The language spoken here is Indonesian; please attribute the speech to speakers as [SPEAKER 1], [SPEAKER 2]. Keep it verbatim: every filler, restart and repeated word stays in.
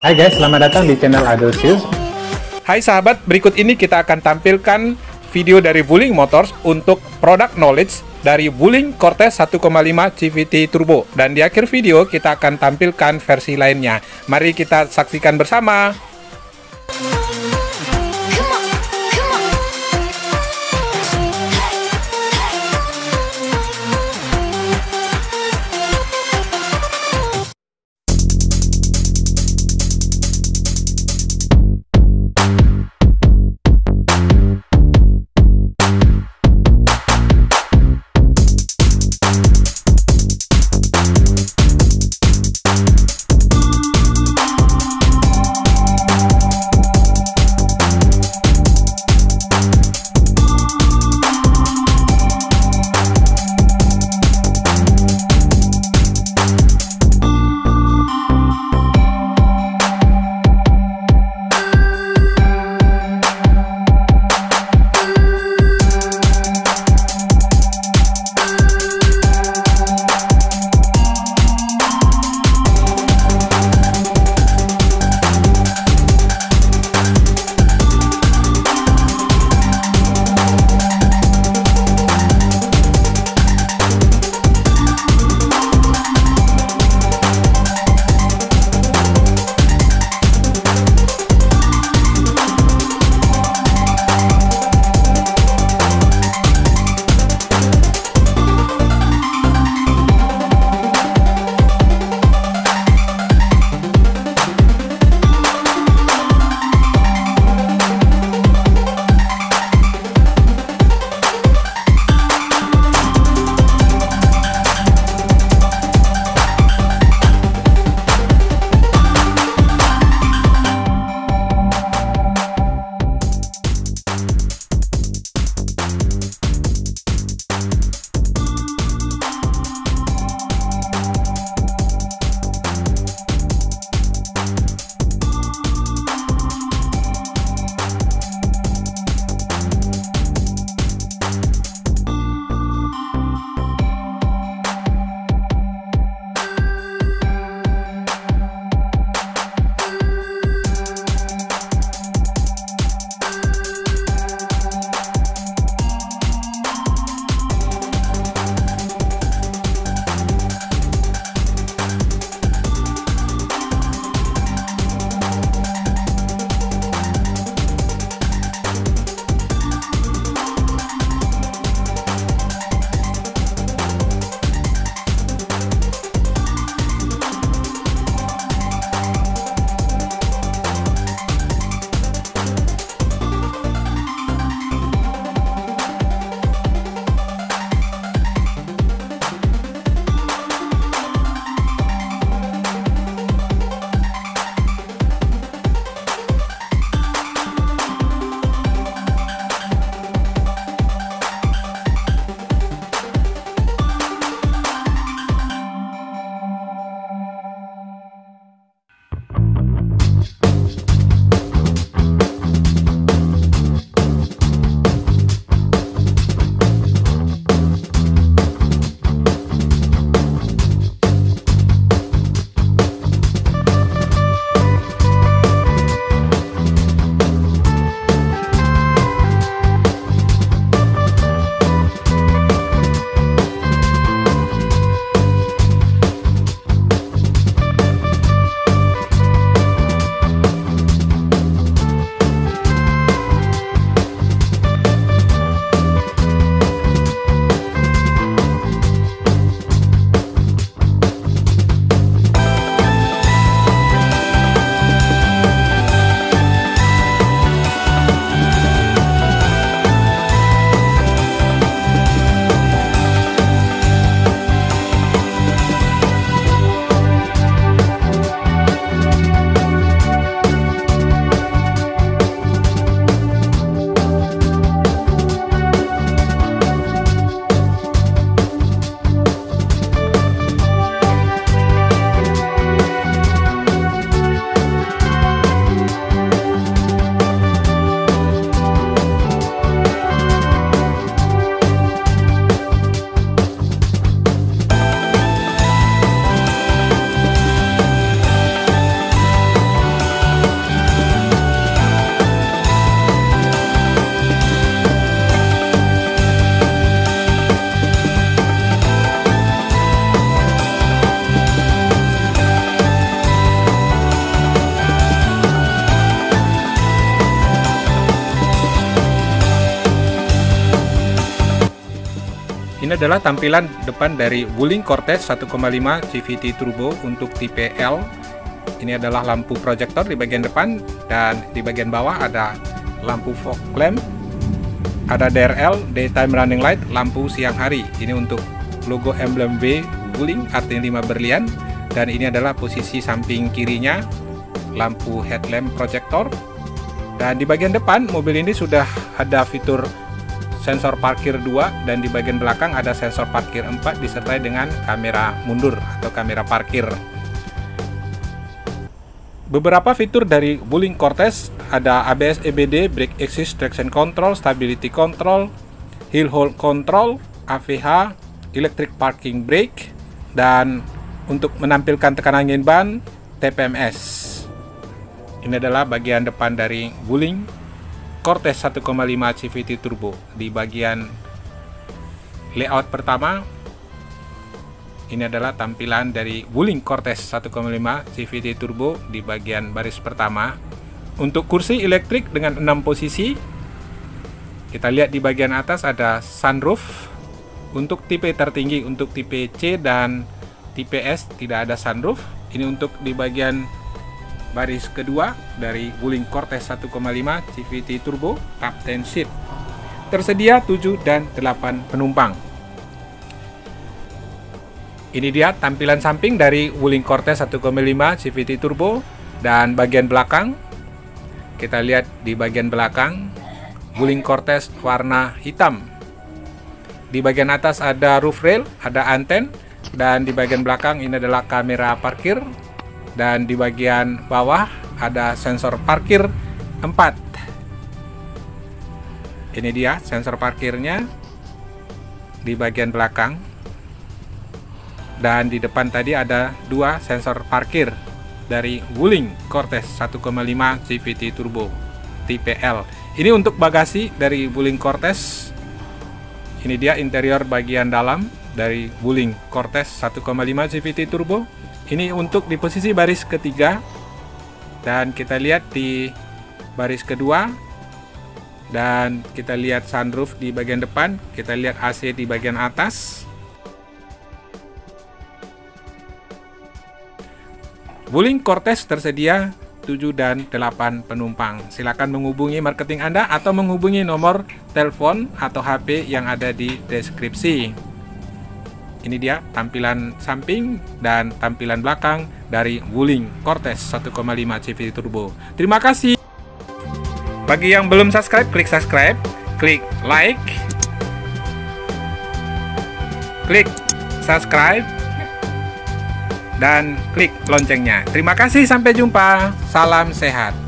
[SPEAKER 1] Hai guys, selamat datang di channel Adosius.
[SPEAKER 2] Hai sahabat, berikut ini kita akan tampilkan video dari Wuling Motors untuk product knowledge dari Wuling Cortez satu koma lima C V T Turbo. Dan di akhir video kita akan tampilkan versi lainnya. Mari kita saksikan bersama. Ini adalah tampilan depan dari Wuling Cortez satu koma lima C V T Turbo untuk tipe L. Ini adalah lampu proyektor di bagian depan, dan di bagian bawah ada lampu fog lamp, ada D R L Daytime Running Light, lampu siang hari. Ini untuk logo emblem W Wuling artinya lima berlian, dan ini adalah posisi samping kirinya lampu headlamp proyektor. Dan di bagian depan mobil ini sudah ada fitur sensor parkir dua, dan di bagian belakang ada sensor parkir empat disertai dengan kamera mundur atau kamera parkir. Beberapa fitur dari Wuling Cortez ada A B S E B D, Brake Assist, Traction Control, Stability Control, Hill Hold Control, A V H, Electric Parking Brake, dan untuk menampilkan tekanan angin ban, T P M S. Ini adalah bagian depan dari Wuling Cortez satu koma lima C V T Turbo. Di bagian layout pertama, ini adalah tampilan dari Wuling Cortez satu koma lima C V T Turbo di bagian baris pertama. Untuk kursi elektrik dengan enam posisi, kita lihat di bagian atas ada sunroof. Untuk tipe tertinggi, untuk tipe C dan tipe S tidak ada sunroof. Ini untuk di bagian baris kedua dari Wuling Cortez satu koma lima C V T Turbo Captain Seat. Tersedia tujuh dan delapan penumpang. Ini dia tampilan samping dari Wuling Cortez satu koma lima C V T Turbo, dan bagian belakang. Kita lihat di bagian belakang Wuling Cortez warna hitam. Di bagian atas ada roof rail, ada anten, dan di bagian belakang ini adalah kamera parkir. Dan di bagian bawah ada sensor parkir empat. Ini dia sensor parkirnya di bagian belakang. Dan di depan tadi ada dua sensor parkir dari Wuling Cortez satu koma lima C V T Turbo tipe L. Ini untuk bagasi dari Wuling Cortez. Ini dia interior bagian dalam dari Wuling Cortez satu koma lima C V T Turbo. Ini untuk di posisi baris ketiga, dan kita lihat di baris kedua, dan kita lihat sunroof di bagian depan, kita lihat A C di bagian atas. Wuling Cortez tersedia tujuh dan delapan penumpang. Silakan menghubungi marketing Anda atau menghubungi nomor telepon atau H P yang ada di deskripsi. Ini dia tampilan samping dan tampilan belakang dari Wuling Cortez satu koma lima C V T Turbo. Terima kasih. Bagi yang belum subscribe, klik subscribe, klik like, klik subscribe, dan klik loncengnya. Terima kasih, sampai jumpa. Salam sehat.